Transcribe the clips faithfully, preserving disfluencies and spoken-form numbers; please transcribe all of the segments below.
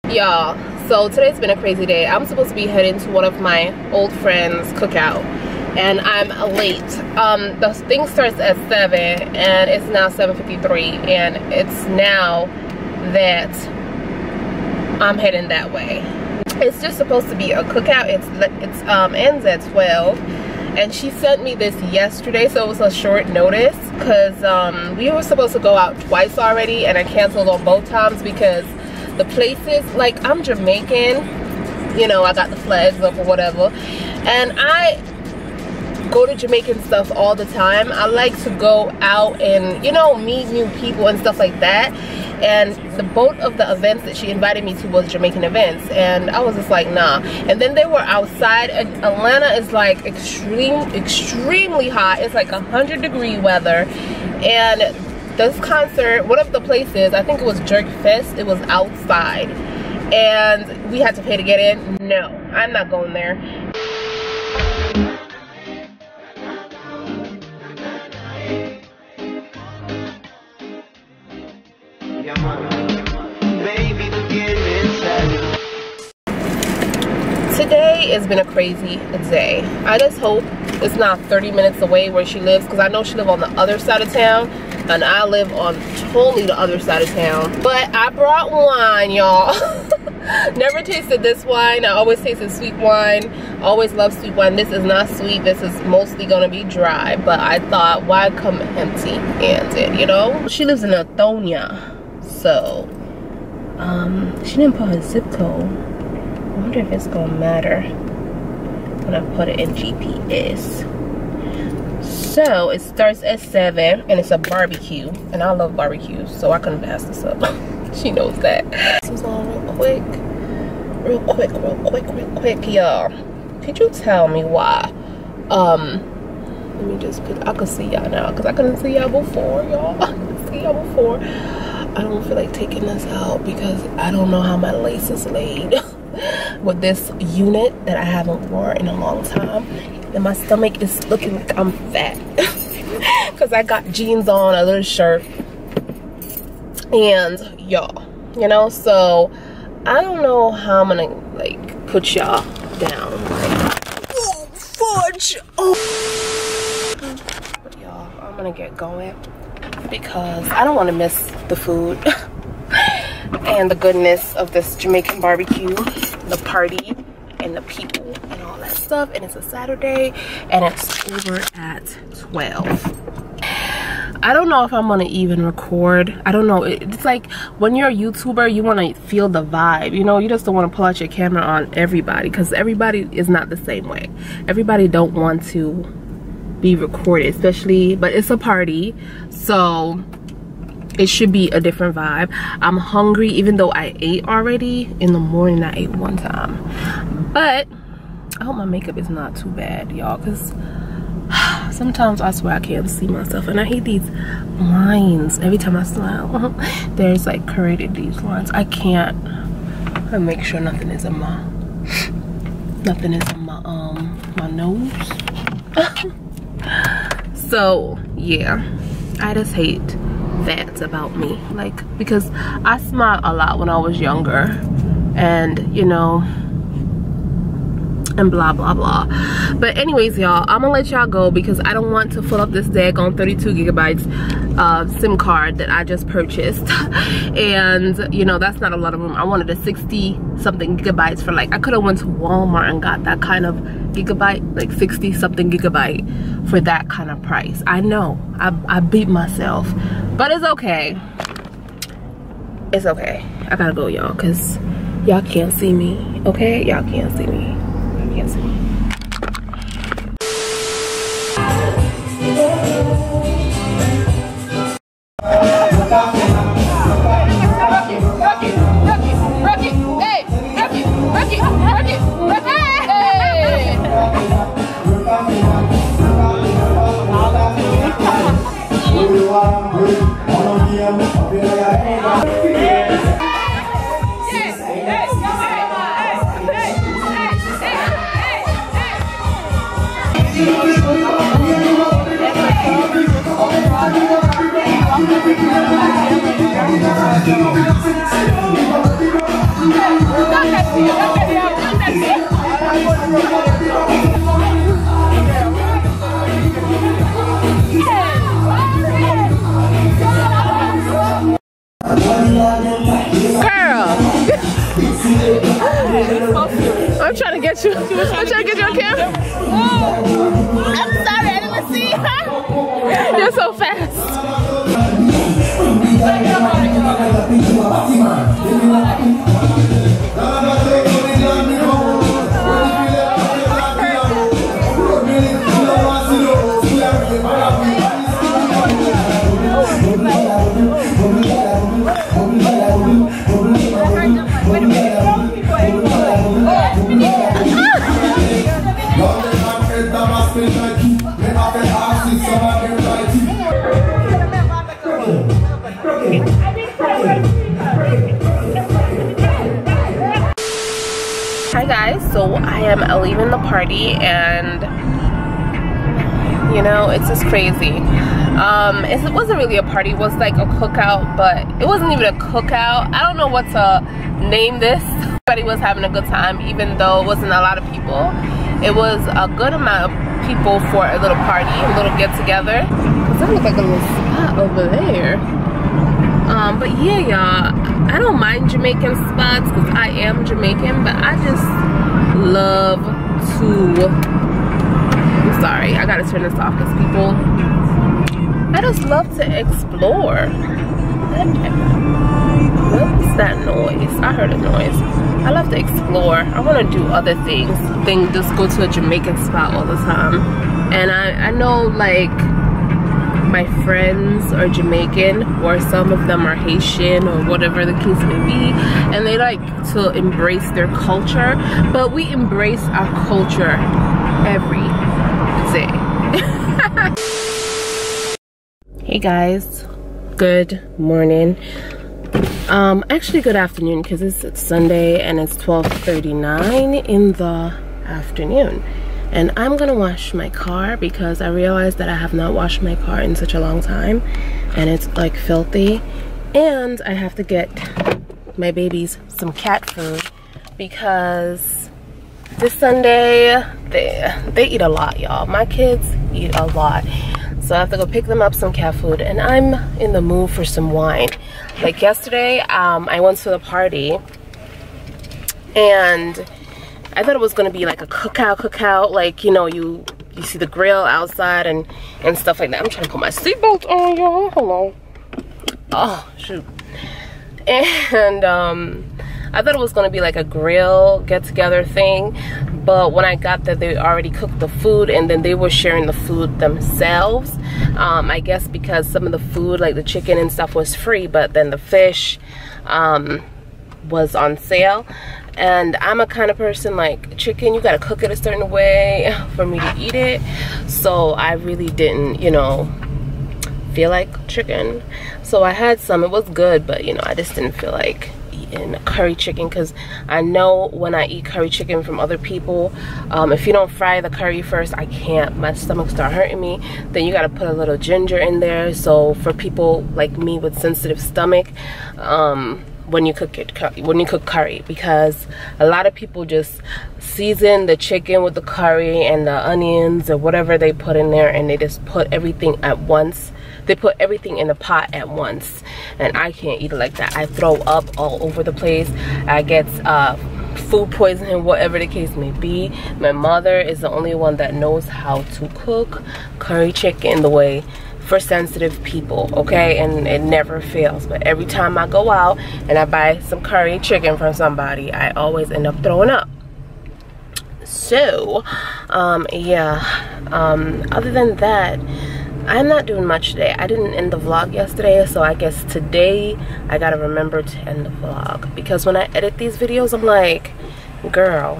Y'all, so today's been a crazy day. I'm supposed to be heading to one of my old friends' cookout, and I'm late. Um, the thing starts at seven, and it's now seven fifty-three, and it's now that I'm heading that way. It's just supposed to be a cookout. It's it's um ends at twelve, and she sent me this yesterday, so it was a short notice because um we were supposed to go out twice already, and I canceled on both times because the places, like, I'm Jamaican, you know, I got the flags up or whatever, and I go to Jamaican stuff all the time. I like to go out and, you know, meet new people and stuff like that, and the both of the events that she invited me to was Jamaican events, and I was just like, nah. And then they were outside, and Atlanta is like extreme extremely hot. It's like a hundred degree weather, and this concert, one of the places, I think it was Jerk Fest, it was outside, and we had to pay to get in. No, I'm not going there. Today has been a crazy day. I just hope it's not thirty minutes away where she lives, because I know she lives on the other side of town, and I live on totally the other side of town. But I brought wine, y'all. Never tasted this wine. I always tasted sweet wine. Always love sweet wine. This is not sweet. This is mostly gonna be dry. But I thought, why come empty-handed, you know? She lives in Athonia, so um, she didn't put her zip code. I wonder if it's gonna matter when I put it in G P S. So it starts at seven, and it's a barbecue, and I love barbecues, so I couldn't pass this up. She knows that. This is on real quick, real quick, real quick, real quick, y'all. Could you tell me why? Um, let me just put. I could see y'all now, cause I couldn't see y'all before, y'all. I couldn't see y'all before. I don't feel like taking this out because I don't know how my lace is laid with this unit that I haven't worn in a long time. And my stomach is looking like I'm fat because I got jeans on, a little shirt, and y'all, you know, so I don't know how I'm gonna like put y'all down. Like, oh, fudge! Oh. But y'all, I'm gonna get going because I don't want to miss the food and the goodness of this Jamaican barbecue, the party, and the people and all that stuff. And it's a Saturday, and it's over at twelve. I don't know if I'm gonna even record. I don't know. It's like when you're a YouTuber, you want to feel the vibe, you know. You just don't want to pull out your camera on everybody, because everybody is not the same way. Everybody don't want to be recorded, especially, but it's a party, so it should be a different vibe. I'm hungry, even though I ate already. In the morning I ate one time, but I hope my makeup is not too bad, y'all, because sometimes I swear I can't see myself, and I hate these lines. Every time I smile, there's like created these lines. I can't. I make sure nothing is in my nothing is in my um my nose. So yeah, I just hate that about me, like, because I smiled a lot when I was younger, and you know, and blah blah blah. But anyways, y'all, I'm gonna let y'all go because I don't want to fill up this daggone thirty-two gigabytes uh, SIM card that I just purchased. And you know, that's not a lot of room. I wanted a sixty something gigabytes for, like, I could have went to Walmart and got that kind of gigabyte, like sixty something gigabyte for that kind of price. I know I, I beat myself, but it's okay. It's okay. I gotta go, y'all, because y'all can't see me. Okay, y'all can't see me. Y'all can't see me. I'm trying to get you. I'm trying to get you on camera. I'm sorry, I didn't see her. You're so fast. Hi guys, so I am leaving the party and you know, it's just crazy. Um, it wasn't really a party, it was like a cookout, but it wasn't even a cookout. I don't know what to name this. Everybody was having a good time, even though it wasn't a lot of people. It was a good amount of people for a little party, a little get together. Cause there was like a little spot over there. Um, but yeah, y'all, I don't mind Jamaican spots because I am Jamaican, but I just love to, I'm sorry, I gotta turn this off because people, I just love to explore. What's that noise? I heard a noise. I love to explore. I want to do other things than just go to a Jamaican spot all the time. And I, I know like my friends are Jamaican, or some of them are Haitian, or whatever the case may be, and they like to embrace their culture, but we embrace our culture every day. Hey guys, good morning. Um, actually good afternoon, because it's, it's Sunday and it's twelve thirty-nine in the afternoon. And I'm gonna wash my car because I realized that I have not washed my car in such a long time and it's like filthy. And I have to get my babies some cat food because this Sunday they they eat a lot, y'all. My kids eat a lot. So I have to go pick them up some cat food, and I'm in the mood for some wine. Like yesterday, um, I went to the party and I thought it was gonna be like a cookout, cookout, like, you know, you you see the grill outside and and stuff like that. I'm trying to put my seatbelt on, y'all. Hold on. Oh shoot. And um, I thought it was gonna be like a grill get-together thing, but when I got there, they already cooked the food, and then they were sharing the food themselves. Um, I guess because some of the food, like the chicken and stuff, was free, but then the fish um, was on sale. And I'm a kind of person, like chicken, you gotta cook it a certain way for me to eat it. So I really didn't, you know, feel like chicken. So I had some, it was good, but you know, I just didn't feel like eating curry chicken, because I know when I eat curry chicken from other people, um, if you don't fry the curry first, I can't, my stomach start hurting me. Then you gotta put a little ginger in there. So for people like me with sensitive stomach, um, when you cook it when you cook curry, because a lot of people just season the chicken with the curry and the onions or whatever they put in there, and they just put everything at once. They put everything in the pot at once, and I can't eat it like that. I throw up all over the place. I get uh, food poisoning, whatever the case may be. My mother is the only one that knows how to cook curry chicken the way for sensitive people, okay? And it never fails. But every time I go out and I buy some curry chicken from somebody, I always end up throwing up. So um yeah, um other than that, I'm not doing much today. I didn't end the vlog yesterday, so I guess today I gotta remember to end the vlog, because when I edit these videos, I'm like, girl,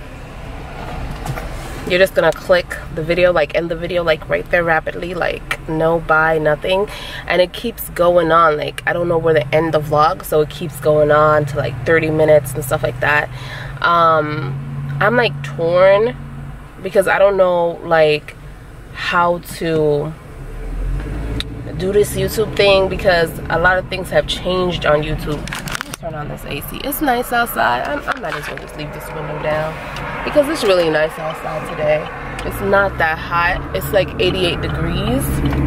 you're just gonna click the video, like end the video like right there rapidly, like no bye, nothing, and it keeps going on. Like I don't know where to end the vlog, so it keeps going on to like thirty minutes and stuff like that. um I'm like torn because I don't know like how to do this YouTube thing, because a lot of things have changed on YouTube. turn on this A C. It's nice outside. I'm, I might as well just leave this window down because it's really nice outside today. It's not that hot. It's like eighty-eight degrees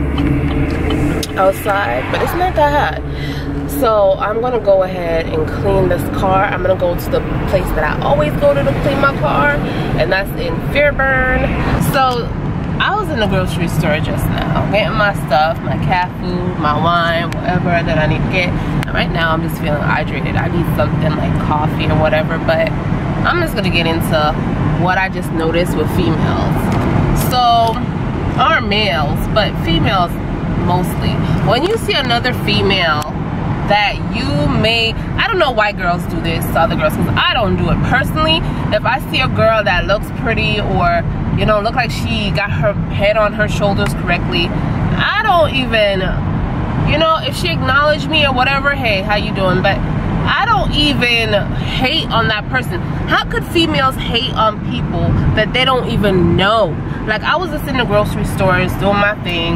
outside, but it's not that hot. So I'm gonna go ahead and clean this car. I'm gonna go to the place that I always go to to clean my car, and that's in Fairburn. So I was in the grocery store just now, getting my stuff, my cat food, my wine, whatever that I need to get. And right now I'm just feeling hydrated. I need something like coffee or whatever, but I'm just gonna get into what I just noticed with females. So, or males, but females mostly. When you see another female that you may, I don't know why girls do this to other girls, because I don't do it personally. If I see a girl that looks pretty, or you know, look like she got her head on her shoulders correctly, I don't even, you know, if she acknowledged me or whatever, hey, how you doing? But I don't even hate on that person. How could females hate on people that they don't even know? Like, I was just in the grocery stores doing my thing,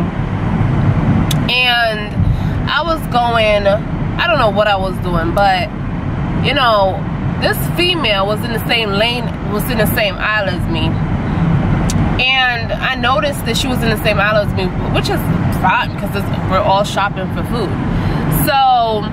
and I was going, I don't know what I was doing, but you know, this female was in the same lane, was in the same aisle as me. And I noticed that she was in the same aisle as me, which is fine because we're all shopping for food. So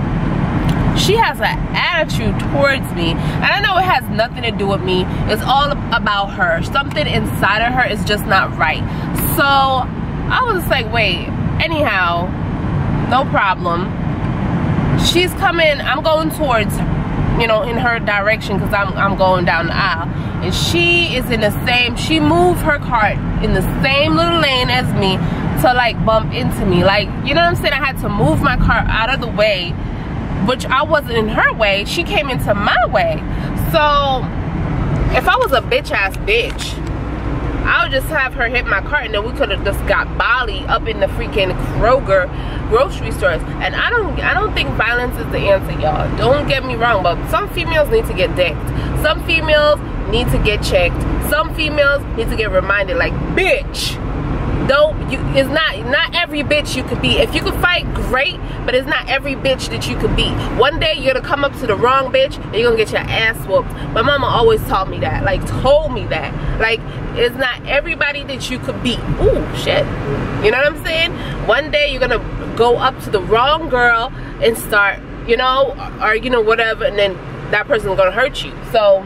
she has an attitude towards me, and I know it has nothing to do with me. It's all about her. Something inside of her is just not right. So I was just like, wait, anyhow, no problem. She's coming, I'm going towards, you know, in her direction because I'm, I'm going down the aisle. And she is in the same, she moved her cart in the same little lane as me to like bump into me. Like, you know what I'm saying? I had to move my cart out of the way, which I wasn't in her way. She came into my way. So if I was a bitch ass bitch, I would just have her hit my cart, and then we could have just got Bali up in the freaking Kroger grocery stores. And I don't I don't think violence is the answer, y'all. Don't get me wrong, but some females need to get decked. Some females need to get checked. Some females need to get reminded, like, bitch, don't you, it's not not every bitch you could be. If you could fight, great, but it's not every bitch that you could be. One day you're gonna come up to the wrong bitch and you're gonna get your ass whooped. My mama always taught me that, like told me that. Like, it's not everybody that you could be. Ooh, shit. You know what I'm saying? One day you're gonna go up to the wrong girl and start, you know, or you know, whatever, and then that person's gonna hurt you. So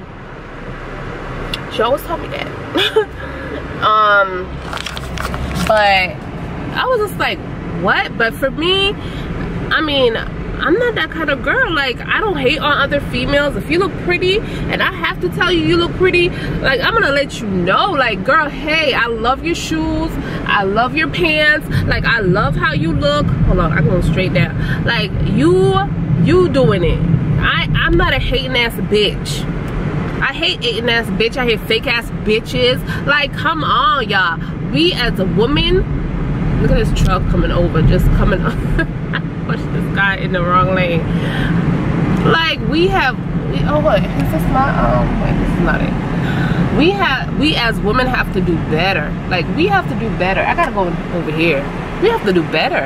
she always taught me that. um But I was just like, what? But for me, I mean, I'm not that kind of girl. Like, I don't hate on other females. If you look pretty and I have to tell you you look pretty, like, I'm gonna let you know, like, girl, hey, I love your shoes, I love your pants, like, I love how you look. Hold on, I'm going straight down. Like, you you doing it. I, I'm not a hating ass bitch. I hate hating ass bitch. I hate fake ass bitches. Like, come on, y'all. We as a woman, look at this truck coming over, just coming up. I pushed this guy in the wrong lane. Like, we have, we, oh what, is this not, oh wait, this is not it. We have, we as women have to do better. Like, we have to do better. I gotta go over here. We have to do better.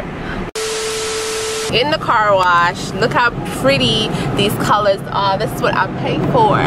In the car wash, look how pretty these colors are. This is what I paid for.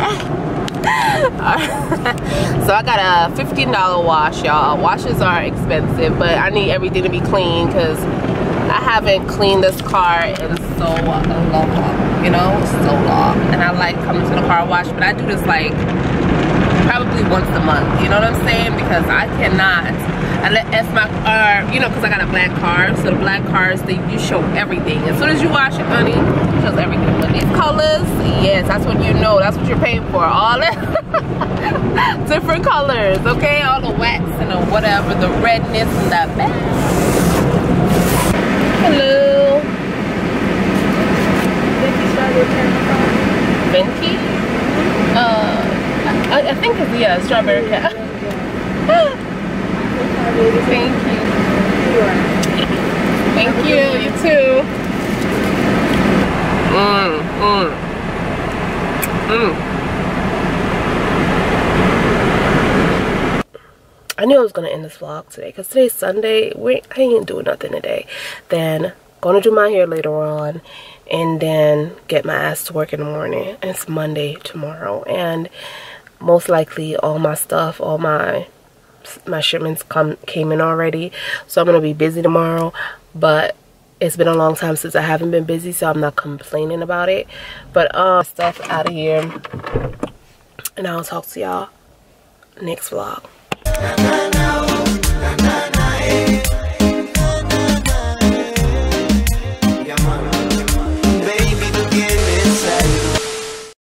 So I got a fifteen dollar wash, y'all. Washes are expensive, but I need everything to be clean because I haven't cleaned this car in so long, you know, so long. And I like coming to the car wash, but I do this like probably once a month, you know what I'm saying? Because I cannot, I let F my car, you know, because I got a black car, so the black cars, they, you show everything. As soon as you wash it, honey, it shows everything. But these colors, yes, that's what you know, that's what you're paying for. All that different colors, okay? All the wax and the whatever, the redness and the back. Hello. Venti? Uh, I, I think it's, yeah, strawberry cat. Thank you. Thank you, you too. Mmm, mmm. Mmm. I knew I was gonna end this vlog today because today's Sunday. We, I ain't doing nothing today. Then gonna do my hair later on, and then get my ass to work in the morning. It's Monday tomorrow, and most likely all my stuff, all my my shipments come came in already, so I'm gonna be busy tomorrow. But it's been a long time since I haven't been busy, so I'm not complaining about it. But um stuff out of here, and I'll talk to y'all next vlog.